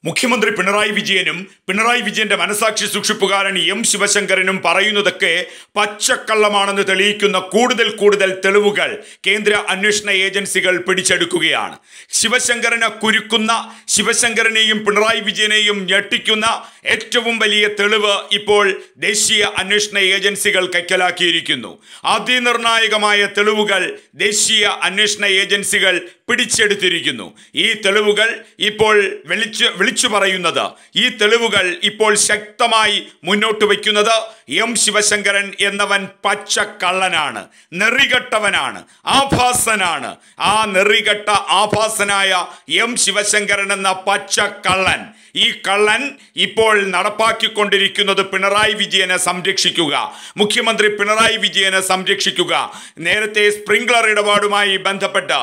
മുഖ്യമന്ത്രി പിണറായി വിജയനും പിണറായി വിജയന്റെ മനസാക്ഷി സൂക്ഷിപ്പുകാരൻ എം ശിവശങ്കരനും പറയുന്നതൊക്കെ പച്ചക്കള്ളമാണെന്ന് തെളിയിക്കുന്ന കൂടുതൽ തെളിവുകൾ കേന്ദ്ര അന്വേഷണ ഏജൻസികൾ പിടിച്ചെടുക്കുകയാണ്. ശിവശങ്കരനെ കുരുക്കുന്ന, ശിവശങ്കരനെയും പിണറായി വിജയനെയും ഞെട്ടിക്കുന്ന ഏറ്റവും വലിയ തെളിവ് ഇപ്പോൾ ദേശീയ അന്വേഷണ ഏജൻസികൾ കൈക്കലാക്കിയിരിക്കുന്നു. അതിനിർണായകമായ തെളിവുകൾ ദേശീയ അന്വേഷണ ഏജൻസികൾ പിടിച്ചെടുത്തിരിക്കുന്നു. ഈ തെളിവുകൾ ഇപ്പോൾ വിളിച്ചു പറയുന്നത്, ഈ തെളിവുകൾ ഇപ്പോൾ ശക്തമായി മുന്നോട്ട് വയ്ക്കുന്നത് എം ശിവശങ്കരൻ എന്നവൻ പച്ചക്കള്ളനാണ്, നെറികെട്ടവനാണ്, ആഭാസനാണ്. ആ നെറികെട്ട ആഭാസനായ എം ശിവശങ്കരൻ എന്ന പച്ചക്കള്ളൻ, ഈ കള്ളൻ ഇപ്പോൾ നടപ്പാക്കിക്കൊണ്ടിരിക്കുന്നത് പിണറായി വിജയനെ സംരക്ഷിക്കുക, മുഖ്യമന്ത്രി പിണറായി വിജയനെ സംരക്ഷിക്കുക. നേരത്തെ സ്പ്രിംഗ്ലർ ഇടപാടുമായി ബന്ധപ്പെട്ട്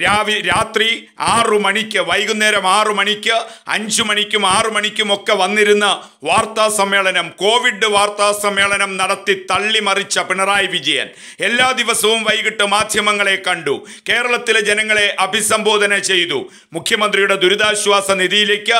രാത്രി 6 മണിക്ക്, വൈകുന്നേരം 6 മണിക്ക്, 5 മണിക്കും 6 മണിക്കും ഒക്കെ വന്നിരുന്ന വാർത്താ സമ്മേളനം, കോവിഡ് വാർത്താ സമ്മേളനം നടത്തി തള്ളിമറിച്ച പിണറായി വിജയൻ എല്ലാ ദിവസവും വൈകിട്ട് മാധ്യമങ്ങളെ കണ്ടു, കേരളത്തിലെ ജനങ്ങളെ അഭിസംബോധന ചെയ്തു. മുഖ്യമന്ത്രിയുടെ ദുരിതാശ്വാസ നിധിയിലേക്ക്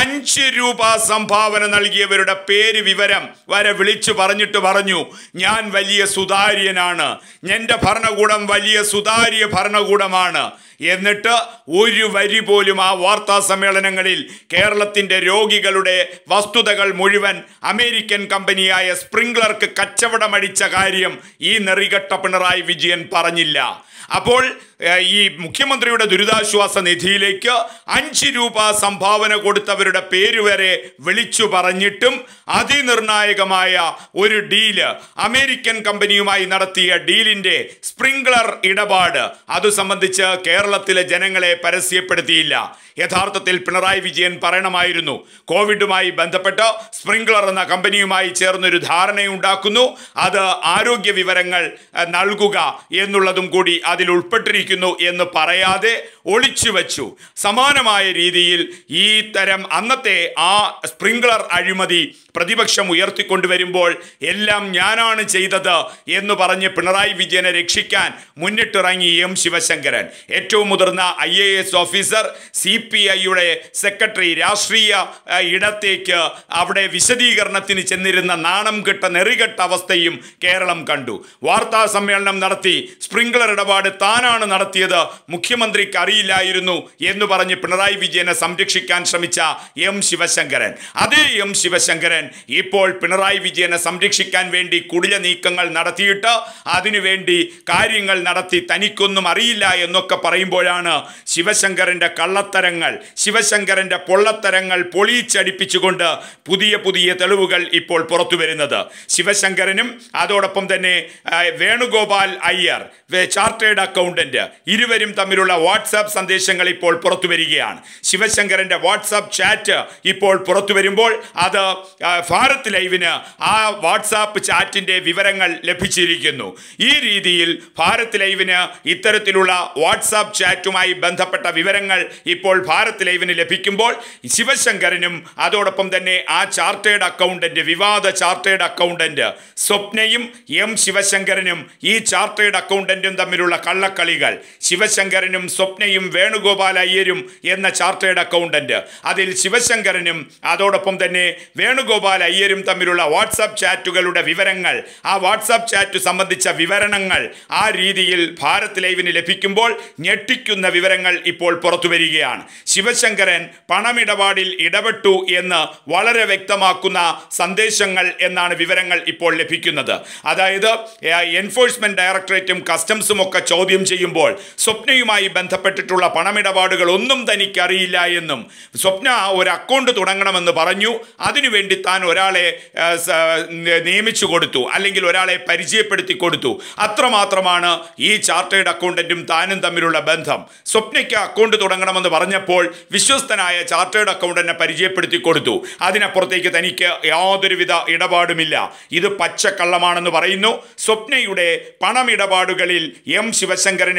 5 രൂപ സംഭാവന നൽകിയവരുടെ പേര് വിവരം വരെ വിളിച്ചു പറഞ്ഞിട്ട് പറഞ്ഞു, ഞാൻ വലിയ സുതാര്യനാണ്, എൻ്റെ ഭരണകൂടം വലിയ സുതാര്യ ഭരണകൂടമാണ്. എന്നിട്ട് ഒരു വരി പോലും ആ വാർത്താ സമ്മേളനങ്ങളിൽ കേരളത്തിൻ്റെ രോഗികളുടെ വസ്തുതകൾ മുഴുവൻ അമേരിക്കൻ കമ്പനിയായ സ്പ്രിംഗ്ലർക്ക് കച്ചവടമടിച്ച കാര്യം ഈ നെറികെട്ട പിണറായി വിജയൻ പറഞ്ഞില്ല. അപ്പോൾ ഈ മുഖ്യമന്ത്രിയുടെ ദുരിതാശ്വാസ നിധിയിലേക്ക് 5 രൂപ സംഭാവന കൊടുത്തവരുടെ പേര് വരെ വിളിച്ചു പറഞ്ഞിട്ടും അതിനിർണായകമായ ഒരു ഡീല്, അമേരിക്കൻ കമ്പനിയുമായി നടത്തിയ ഡീലിൻ്റെ സ്പ്രിംഗ്ലർ ഇടപാട്, അത് സംബന്ധിച്ച് കേരളത്തിലെ ജനങ്ങളെ പരസ്യപ്പെടുത്തിയില്ല. യഥാർത്ഥത്തിൽ പിണറായി വിജയൻ പറയണമായിരുന്നു, കോവിഡുമായി ബന്ധപ്പെട്ട് സ്പ്രിംഗ്ലർ എന്ന കമ്പനിയുമായി ചേർന്നൊരു ധാരണയുണ്ടാക്കുന്നു, അത് ആരോഗ്യ വിവരങ്ങൾ നൽകുക എന്നുള്ളതും കൂടി അതിൽ ഉൾപ്പെട്ടിരിക്കുന്നു എന്ന് പറയാതെ ഒളിച്ചു വച്ചു. സമാനമായ രീതിയിൽ ഈ തരം അന്നത്തെ ആ സ്പ്രിംഗ്ലർ അഴിമതി പ്രതിപക്ഷം ഉയർത്തിക്കൊണ്ടുവരുമ്പോൾ എല്ലാം ഞാനാണ് ചെയ്തത് എന്ന് പറഞ്ഞ് പിണറായി വിജയനെ രക്ഷിക്കാൻ മുന്നിട്ടിറങ്ങി എം ശിവശങ്കരൻ. ഏറ്റവും മുതിർന്ന IAS ഓഫീസർ, CPIയുടെ സെക്രട്ടറി, രാഷ്ട്രീയ ഇടത്തേക്ക് അവിടെ വിശദീകരണത്തിന് ചെന്നിരുന്ന നാണം കെട്ട നെറികെട്ട അവസ്ഥയും കേരളം കണ്ടു. വാർത്താ സമ്മേളനം നടത്തി സ്പ്രിംഗ്ലർ ഇടപാട് താനാണ് നടത്തിയത്, മുഖ്യമന്ത്രിക്ക് അറിയില്ലായിരുന്നു എന്ന് പറഞ്ഞ് പിണറായി വിജയനെ സംരക്ഷിക്കാൻ ശ്രമിച്ച എം ശിവശങ്കരൻ, അതേ എം ശിവശങ്കരൻ ഇപ്പോൾ പിണറായി വിജയനെ സംരക്ഷിക്കാൻ വേണ്ടി കുടില നീക്കങ്ങൾ നടത്തിയിട്ട് അതിനുവേണ്ടി കാര്യങ്ങൾ നടത്തി തനിക്കൊന്നും അറിയില്ല എന്നൊക്കെ പറയുമ്പോഴാണ് ശിവശങ്കരൻ്റെ കള്ളത്തരങ്ങൾ, ശിവശങ്കരൻ്റെ പൊള്ളത്തരങ്ങൾ പൊളിച്ചടിപ്പിച്ചുകൊണ്ട് പുതിയ തെളിവുകൾ ഇപ്പോൾ പുറത്തു വരുന്നത്. ശിവശങ്കരനും അതോടൊപ്പം തന്നെ വേണുഗോപാൽ അയ്യർ, ചാർട്ടേഡ് അക്കൗണ്ടന്റ്, ഇരുവരും തമ്മിലുള്ള വാട്സാപ്പ് സന്ദേശങ്ങൾ ഇപ്പോൾ പുറത്തു വരികയാണ്. ശിവശങ്കരൻ്റെ വാട്സാപ്പ് ചാറ്റ് ഇപ്പോൾ പുറത്തു വരുമ്പോൾ അത് ഭാരത് ലൈവിന് ആ വാട്സാപ്പ് ചാറ്റിൻ്റെ വിവരങ്ങൾ ലഭിച്ചിരിക്കുന്നു. ഈ രീതിയിൽ ഭാരത് ലൈവിന് ഇത്തരത്തിലുള്ള വാട്സാപ്പ് ചാറ്റുമായി ബന്ധപ്പെട്ട വിവരങ്ങൾ ഇപ്പോൾ ഭാരത് ലൈവിന് ലഭിക്കുമ്പോൾ ശിവശങ്കരനും അതോടൊപ്പം തന്നെ ആ ചാർട്ടേഡ് അക്കൗണ്ടന്റ്, വിവാദ ചാർട്ടേഡ് അക്കൗണ്ടന്റ് സ്വപ്നയും എം ശിവശങ്കരനും, ഈ ചാർട്ടേഡ് അക്കൗണ്ടന്റും തമ്മിലുള്ള കള്ളക്കളികൾ, ശിവശങ്കരനും സ്വപ്നയും വേണുഗോപാൽ അയ്യരും എന്ന ചാർട്ടേഡ് അക്കൗണ്ടന്റ്, അതിൽ ശിവശങ്കരനും അതോടൊപ്പം തന്നെ വേണുഗോപാൽ അയ്യരും തമ്മിലുള്ള വാട്സാപ്പ് ചാറ്റുകളുടെ വിവരങ്ങൾ, ആ വാട്സാപ്പ് ചാറ്റ് സംബന്ധിച്ച വിവരണങ്ങൾ ആ രീതിയിൽ ഭാരത് ലൈവിന് ലഭിക്കുമ്പോൾ ഞെട്ടിക്കുന്ന വിവരങ്ങൾ ഇപ്പോൾ പുറത്തു വരികയാണ്. ശിവശങ്കരൻ പണമിടപാടിൽ ഇടപെട്ടു എന്ന് വളരെ വ്യക്തമാക്കുന്ന സന്ദേശങ്ങൾ എന്നാണ് വിവരങ്ങൾ ഇപ്പോൾ ലഭിക്കുന്നത്. അതായത് എൻഫോഴ്സ്മെന്റ് ഡയറക്ടറേറ്റും കസ്റ്റംസും ഒക്കെ ചോദ്യം ചെയ്യുമ്പോൾ സ്വപ്നയുമായി ബന്ധപ്പെട്ടിട്ടുള്ള പണമിടപാടുകൾ ഒന്നും തനിക്കറിയില്ല എന്നും, സ്വപ്ന ഒരു അക്കൗണ്ട് തുടങ്ങണമെന്ന് പറഞ്ഞു, അതിനുവേണ്ടി താൻ ഒരാളെ നിയമിച്ചു കൊടുത്തു, അല്ലെങ്കിൽ ഒരാളെ പരിചയപ്പെടുത്തി കൊടുത്തു, അത്രമാത്രമാണ് ഈ ചാർട്ടേഡ് അക്കൗണ്ടന്റും താനും തമ്മിലുള്ള ബന്ധം. സ്വപ്നയ്ക്ക് അക്കൗണ്ട് തുടങ്ങണമെന്ന് പറഞ്ഞപ്പോൾ വിശ്വസ്തനായ ചാർട്ടേഡ് അക്കൗണ്ടന്റിനെ പരിചയപ്പെടുത്തി കൊടുത്തു, അതിനപ്പുറത്തേക്ക് തനിക്ക് യാതൊരുവിധ ഇടപാടുമില്ല. ഇത് പച്ചക്കള്ളമാണെന്ന് പറയുന്നു. സ്വപ്നയുടെ പണമിടപാടുകളിൽ എം ശിവശങ്കരന്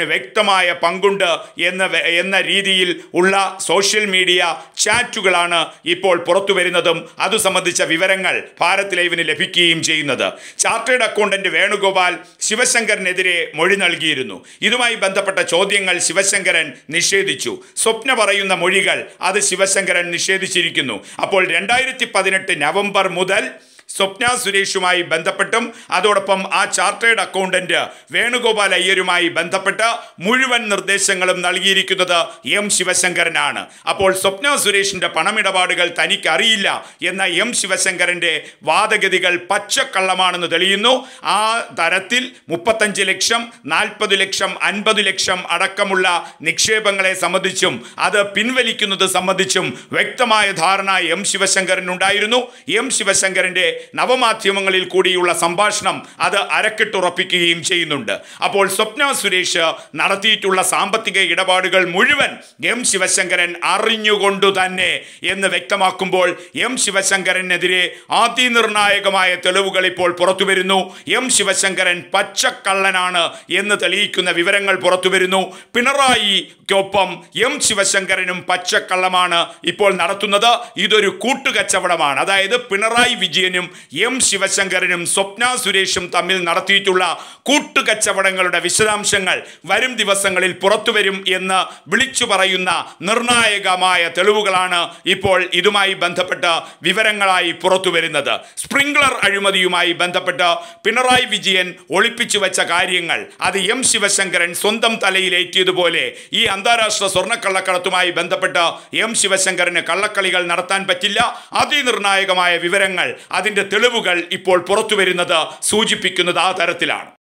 വ്യക്തമായ പങ്കുണ്ട് എന്ന രീതിയിൽ ഉള്ള സോഷ്യൽ മീഡിയ ചാറ്റുകളാണ് ഇപ്പോൾ പുറത്തു വരുന്നതും അത് സംബന്ധിച്ച വിവരങ്ങൾ ഭാരത് ലൈവിന് ലഭിക്കുകയും ചെയ്യുന്നത്. ചാർട്ടേഡ് അക്കൗണ്ടന്റ് വേണുഗോപാൽ ശിവശങ്കറിനെതിരെ മൊഴി നൽകിയിരുന്നു. ഇതുമായി ബന്ധപ്പെട്ട ചോദ്യങ്ങൾ ശിവശങ്കരൻ നിഷേധിച്ചു. സ്വപ്ന പറയുന്ന മൊഴികൾ അത് ശിവശങ്കരൻ നിഷേധിച്ചിരിക്കുന്നു. അപ്പോൾ 2018 നവംബർ മുതൽ സ്വപ്ന സുരേഷുമായി ബന്ധപ്പെട്ടും അതോടൊപ്പം ആ ചാർട്ടേഡ് അക്കൗണ്ടന്റ് വേണുഗോപാൽ അയ്യരുമായി ബന്ധപ്പെട്ട മുഴുവൻ നിർദ്ദേശങ്ങളും നൽകിയിരിക്കുന്നത് എം ശിവശങ്കരനാണ്. അപ്പോൾ സ്വപ്ന സുരേഷിന്റെ പണമിടപാടുകൾ തനിക്ക് അറിയില്ല എന്ന എം ശിവശങ്കരന്റെ വാദഗതികൾ പച്ചക്കള്ളമാണെന്ന് തെളിയുന്നു. ആ തരത്തിൽ 35 ലക്ഷം 40 ലക്ഷം 50 ലക്ഷം അടക്കമുള്ള നിക്ഷേപങ്ങളെ സംബന്ധിച്ചും അത് പിൻവലിക്കുന്നത് സംബന്ധിച്ചും വ്യക്തമായ ധാരണ എം ശിവശങ്കരനുണ്ടായിരുന്നു. എം ശിവശങ്കരന്റെ നവമാധ്യമങ്ങളിൽ കൂടിയുള്ള സംഭാഷണം അത് അരക്കിട്ടുറപ്പിക്കുകയും ചെയ്യുന്നുണ്ട്. അപ്പോൾ സ്വപ്ന സുരേഷ് നടത്തിയിട്ടുള്ള സാമ്പത്തിക ഇടപാടുകൾ മുഴുവൻ എം ശിവശങ്കരൻ അറിഞ്ഞുകൊണ്ടു തന്നെ എന്ന് വ്യക്തമാക്കുമ്പോൾ എം ശിവശങ്കരനെതിരെ അതിനിർണായകമായ തെളിവുകൾ ഇപ്പോൾ പുറത്തു വരുന്നു. എം ശിവശങ്കരൻ പച്ചക്കള്ളനാണ് എന്ന് തെളിയിക്കുന്ന വിവരങ്ങൾ പുറത്തു വരുന്നു. പിണറായിക്കൊപ്പം എം ശിവശങ്കരനും പച്ചക്കള്ളമാണ് ഇപ്പോൾ നടത്തുന്നത്. ഇതൊരു കൂട്ടുകച്ചവടമാണ്. അതായത് പിണറായി വിജയനും എം ശിവശങ്കരനും സ്വപ്ന സുരേഷും തമ്മിൽ നടത്തിയിട്ടുള്ള കൂട്ടുകച്ചവടങ്ങളുടെ വിശദാംശങ്ങൾ വരും ദിവസങ്ങളിൽ പുറത്തുവരും എന്ന് വിളിച്ചു പറയുന്ന നിർണായകമായ തെളിവുകളാണ് ഇപ്പോൾ ഇതുമായി ബന്ധപ്പെട്ട വിവരങ്ങളായി പുറത്തു വരുന്നത്. സ്പ്രിംഗ്ലർ അഴിമതിയുമായി ബന്ധപ്പെട്ട് പിണറായി വിജയൻ ഒളിപ്പിച്ചു വെച്ച കാര്യങ്ങൾ അത് എം ശിവശങ്കരൻ സ്വന്തം തലയിലേറ്റിയതുപോലെ ഈ അന്താരാഷ്ട്ര സ്വർണ്ണക്കള്ളക്കടത്തുമായി ബന്ധപ്പെട്ട് എം ശിവശങ്കരന് കള്ളക്കളികൾ നടത്താൻ പറ്റില്ല. അതിനിർണായകമായ വിവരങ്ങൾ അതിൻ്റെ തെളിവുകൾ ഇപ്പോൾ പുറത്തു വരുന്നത് സൂചിപ്പിക്കുന്നത് ആ തരത്തിലാണ്.